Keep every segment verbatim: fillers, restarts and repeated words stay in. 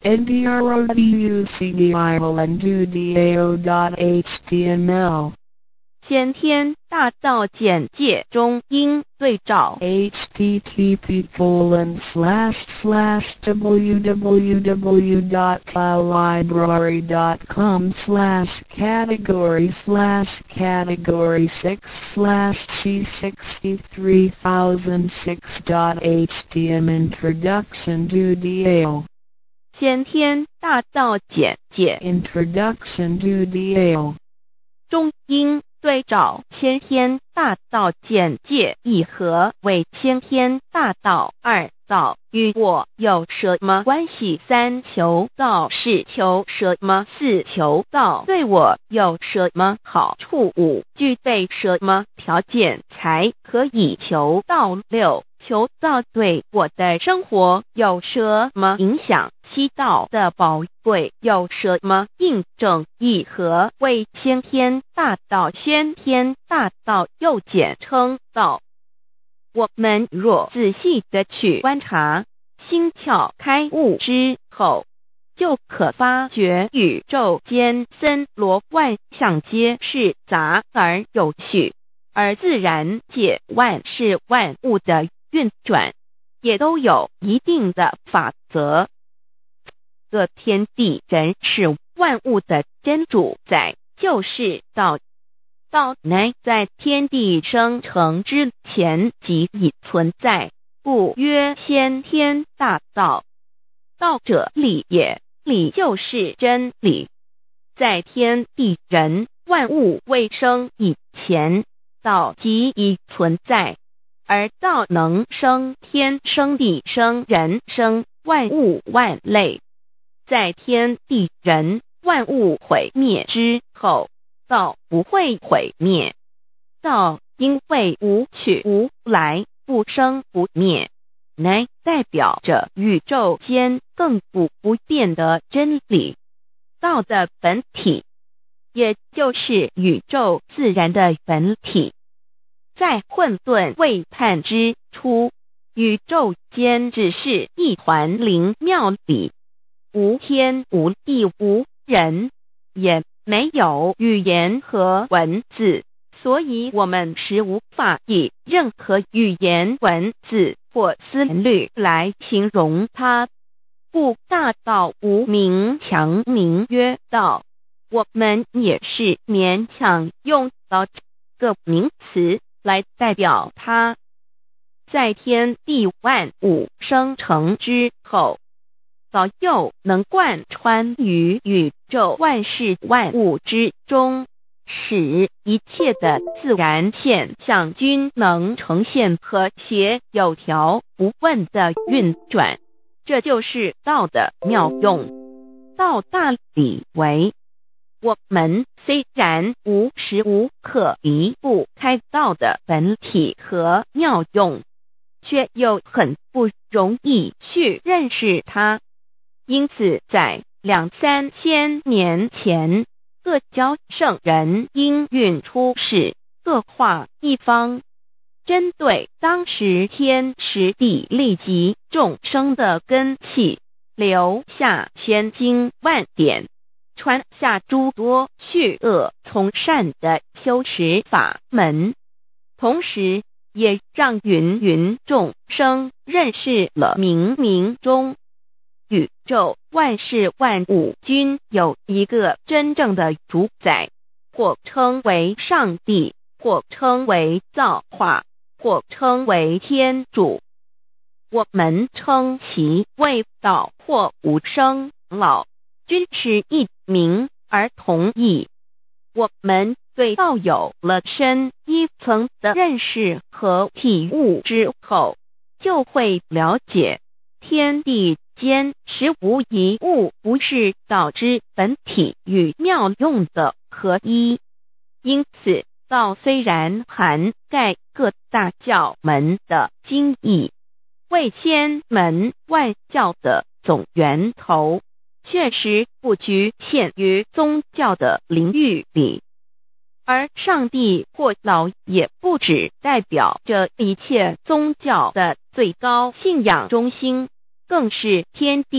ndroducdiolandudao.html 先天大道简介中应对照 http colon slash slash www.cloudlibrary.com slash category slash category six slash c sixty-three thousand six dot htm Introduction to D A O 先天大道简介 Introduction to D A O 中应对照先天大道简介一和为先天大道二道与我有什么关系？三求道是求什么？四求道对我有什么好处？五具备什么条件才可以求道？六求道对我的生活有什么影响？七道的宝贵有什么印证？一和为先天大道，先天大道又简称道。我们若仔细地去观察，心窍开悟之后，就可发觉宇宙间森罗万象皆是杂而有序，而自然界万事万物的运转也都有一定的法则。这天地人是万物的真主宰，就是道。道乃在天地生成之前即已存在，故曰先天大道。道者理也，理就是真理。在天地人万物未生以前，道即已存在，而道能生天、生地、生人、生万物万类。在天地人万物毁灭之后，道不会毁灭。道因为无去无来，不生不灭，乃代表着宇宙间亘古不变的真理。道的本体，也就是宇宙自然的本体。在混沌未判之初，宇宙间只是一团灵妙理，无天无地无人，也没有语言和文字，所以我们实无法以任何语言、文字或思虑来形容它。故大道无名，强名曰道。我们也是勉强用到这个名词来代表它。在天地万物生成之后，道又能贯穿于宇宙万事万物之中，使一切的自然现象均能呈现和谐有条不紊的运转。这就是道的妙用。道大理为，我们虽然无时无刻离不开道的本体和妙用，却又很不容易去认识它。因此在两三千年前，各教圣人应运出世，各化一方，针对当时天时地利及众生的根器，留下千经万典，传下诸多去恶从善的修持法门，同时也让芸芸众生认识了冥冥中宇宙万事万物均有一个真正的主宰，或称为上帝，或称为造化，或称为天主。我们称其为道或无生老，均是一名而同义。我们对道有了深一层的认识和体悟之后，就会了解天地间实无一物不是道之本体与妙用的合一。因此道虽然涵盖各大教门的经义，为千门万教的总源头，确实不局限于宗教的领域里。而上帝或老也不只代表着一切宗教的最高信仰中心，更是天地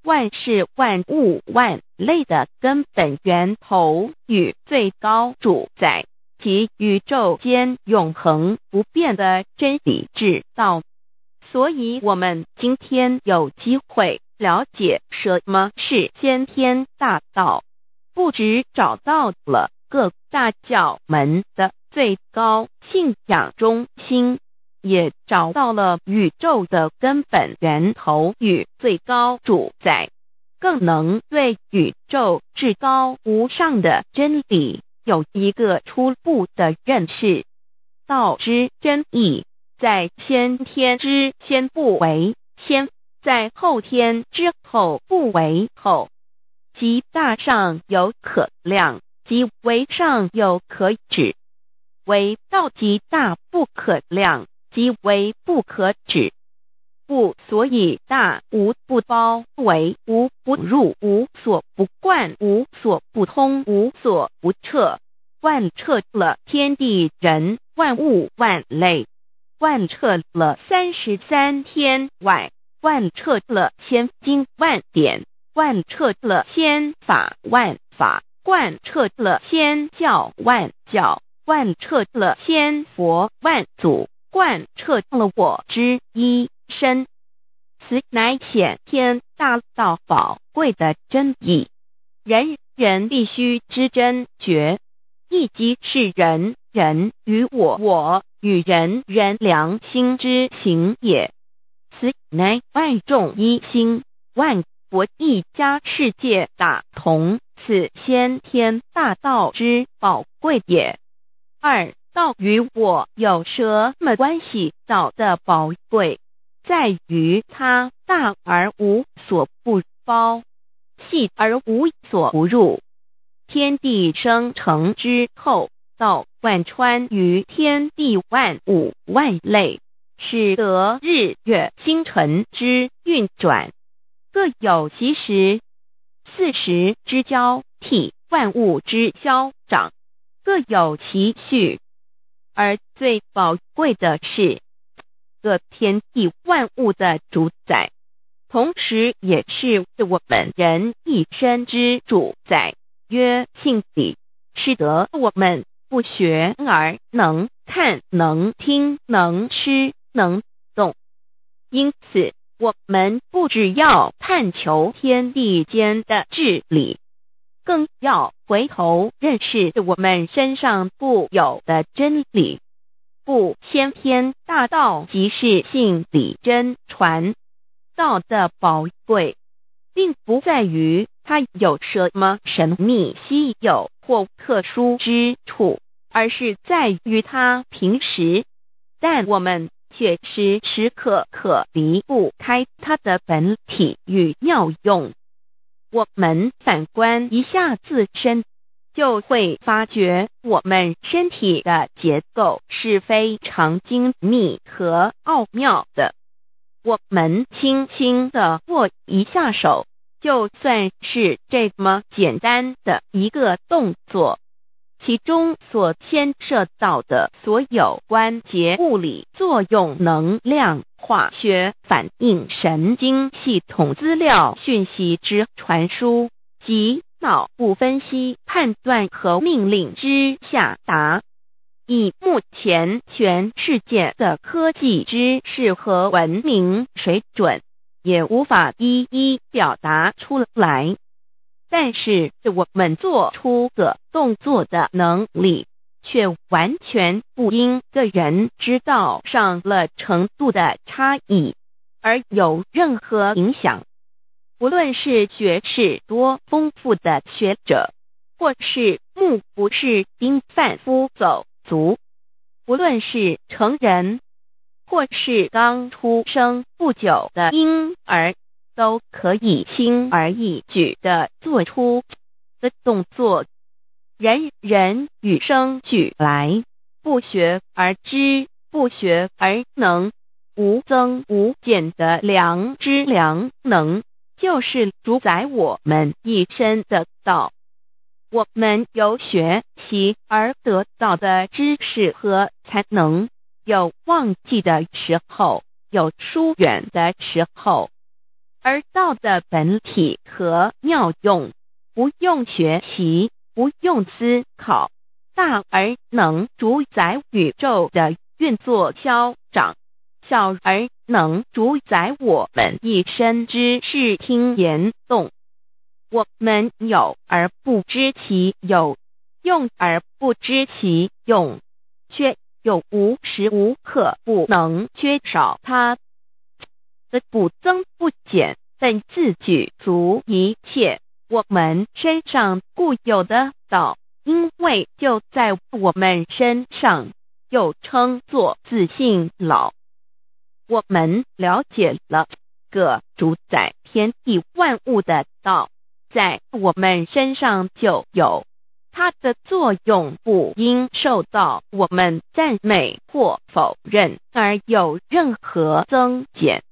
万事万物万类的根本源头与最高主宰及宇宙间永恒不变的真理之道。所以我们今天有机会了解什么是先天大道，不只找到了各大教门的最高信仰中心，也找到了宇宙的根本源头与最高主宰，更能对宇宙至高无上的真理有一个初步的认识。道之真义，在先天之先不为先，在后天之后不为后，即大上有可量，即为上有可止，为道即大不可量，即为不可止。不所以大无不包，为无不入，无所不贯，无所不通，无所不彻，贯彻了天地人万物万类，贯彻了三十三天外，贯彻了千经万典，贯彻了千法万法，贯彻了千教万教，贯彻了千佛万祖，贯彻了我之一身。此乃显天大道宝贵的真义，人人必须知真觉，亦即是人人与我我与人人良心之行也。此乃万众一心，万国一家世界大同，此先天大道之宝贵也。二、道与我有什么关系？道的宝贵在于它大而无所不包，细而无所不入。天地生成之后，道贯穿于天地万物万类，使得日月星辰之运转各有其时，四时之交替，万物之消长各有其序。而最宝贵的是各天地万物的主宰，同时也是我们人一生之主宰，曰性理，使得我们不学而能看，能听，能吃，能动。因此我们不只要探求天地间的治理，更要回头认识我们身上固有的真理。不，先天大道即是性理真传。道的宝贵并不在于它有什么神秘稀有或特殊之处，而是在于它平时，但我们却时时刻刻离不开它的本体与妙用。我们反观一下自身，就会发觉我们身体的结构是非常精密和奥妙的。我们轻轻地握一下手，就算是这么简单的一个动作，其中所牵涉到的所有关节物理作用、能量、化学反应、神经系统资料讯息之传输及脑部分析、判断和命令之下达，以目前全世界的科技知识和文明水准，也无法一一表达出来。但是我们做出个动作的能力，却完全不因个人知道上了程度的差异而有任何影响。无论是学识多丰富的学者，或是目不识丁贩夫走卒，无论是成人，或是刚出生不久的婴儿，都可以轻而易举地做出的动作。人人与生俱来，不学而知，不学而能，无增无减的良知良能，就是主宰我们一生的道。我们有学习而得到的知识和才能，有忘记的时候，有疏远的时候， 而道的本体和妙用，不用学习，不用思考，大而能主宰宇宙的运作消长，小而能主宰我们一生之视听言动。我们有而不知其有，用而不知其用，却又无时无刻不能缺少它的不增不减，本自具足一切我们身上固有的道，因为就在我们身上，又称作自性老。我们了解了个主宰天地万物的道，在我们身上就有，它的作用不应受到我们赞美或否认而有任何增减。